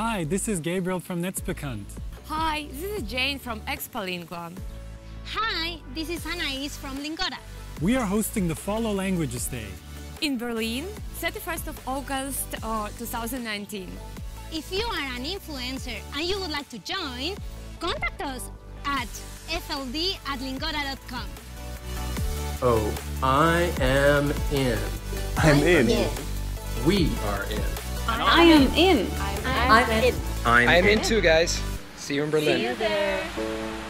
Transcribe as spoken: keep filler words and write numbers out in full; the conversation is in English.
Hi, this is Gabriel from Netzbekannt. Hi, this is Jane from EXPOLINGUA. Hi, this is Anais from Lingoda. We are hosting the Follow Languages Day In Berlin, thirty-first of August uh, two thousand nineteen. If you are an influencer and you would like to join, contact us at f l d at lingoda dot com. Oh, I am in. I'm in. We are in. I am in. I'm in. I'm I'm in in. too, guys. See you in Berlin. See you there.